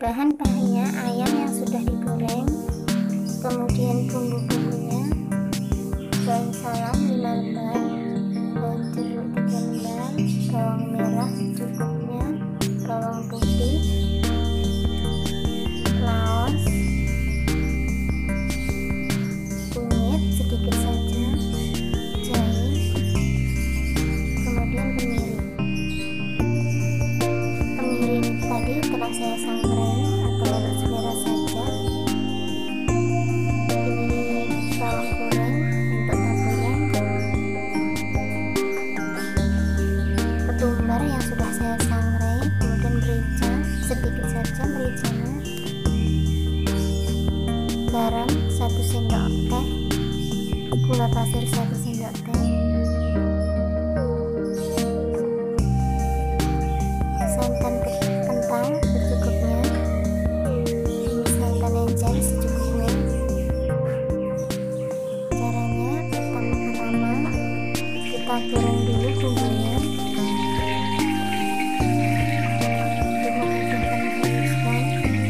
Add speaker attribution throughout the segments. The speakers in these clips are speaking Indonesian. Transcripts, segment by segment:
Speaker 1: Bahan-bahannya: ayam yang sudah digoreng, kemudian bumbu-bumbunya, daun salam 5 lembar, daun jeruk 3 lembar, bawang merah secukupnya, bawang putih, laos, kunyit sedikit saja, jahe, kemudian kemiri. Kemiri ini tadi telah saya sangrai atau untuk selera saja. Ini bawang goreng untuk taburan, ketumbar yang sudah saya sangrai, kemudian merica sedikit saja mericanya, garam 1 sendok teh, gula pasir 1 sendok teh, santan kentang secukupnya, ini santan encer secukupnya. Caranya pertama-tama kita goreng dulu bumbunya, dimudahkan dihaluskan.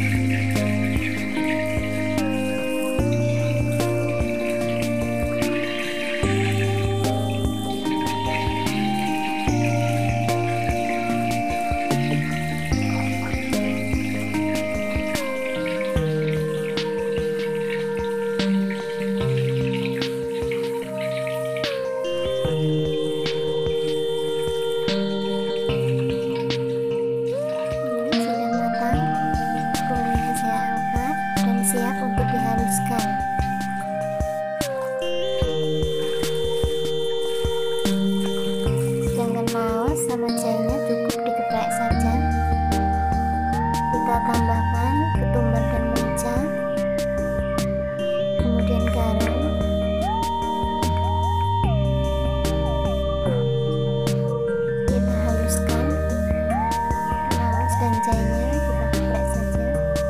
Speaker 1: Siap untuk dihaluskan. Sedangkan laos sama jahenya cukup dikeprek saja. Kita tambahkan ketumbar dan merica, kemudian garam, kita haluskan. Laos dan jahenya kita keprek saja.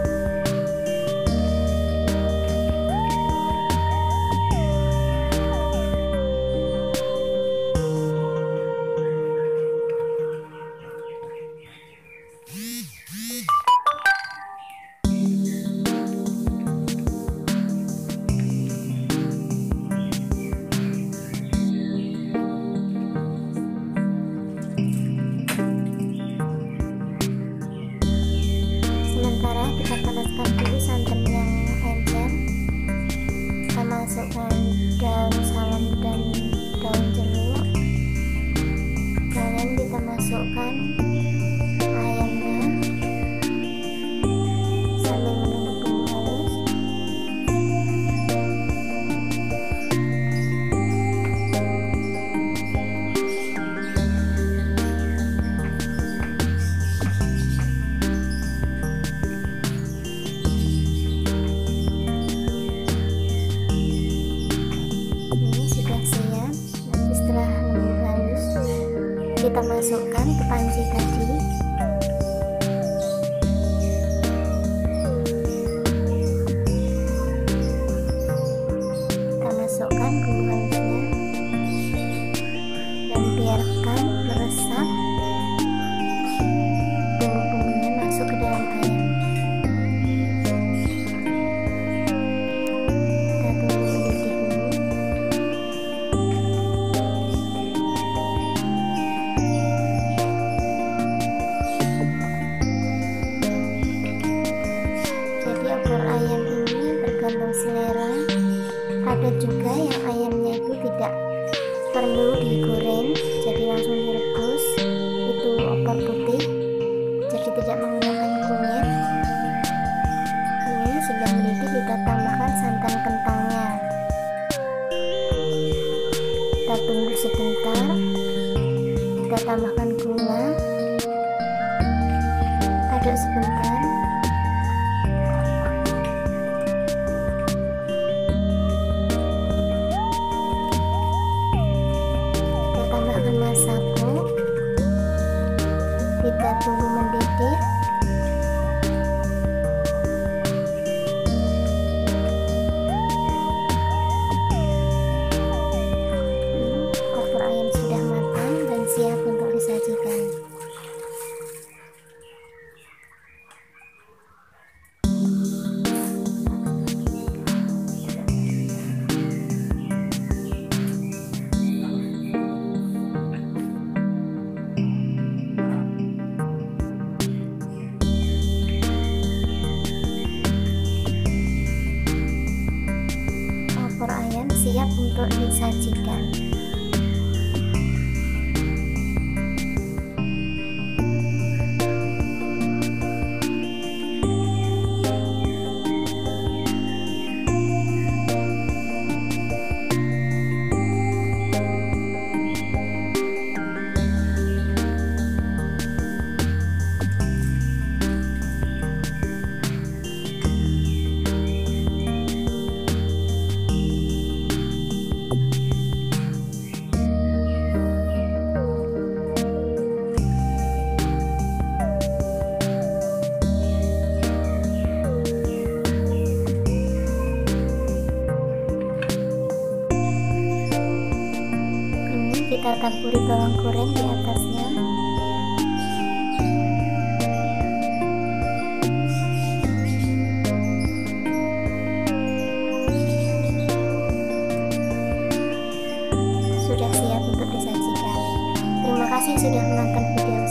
Speaker 1: Sementara kita panaskan dulu santan yang encer. Kita masukkan daun salam dan daun jeruk, kemudian kita masukkan ayamnya sambil menunggu bumbu halus. Ini sudah siap. Nanti setelah menunggu halus, kita masukkan ke panci tadi. Kita masukkan bumbu halusnya dan biarkan meresap. Bumbu-bumbunya masuk ke dalam ayam. Kita tunggu mendidih dulu. Jadi opor ayam ini bergantung selera. Ada juga yang ayamnya itu tidak perlu digoreng, jadi langsung direbus. Itu opor putih, jadi tidak menggunakan kunyit. Ini sudah mendidih, kita tambahkan santan kentangnya. Kita tunggu sebentar. Kita tambahkan gula, aduk sebentar. Kita tambahkan masako. Kita tunggu mendidih. Opor ayam sudah matang dan siap untuk disajikan. untuk disajikan. Kita taburi bawang goreng di atasnya. Sudah siap untuk disajikan. Terima kasih sudah menonton video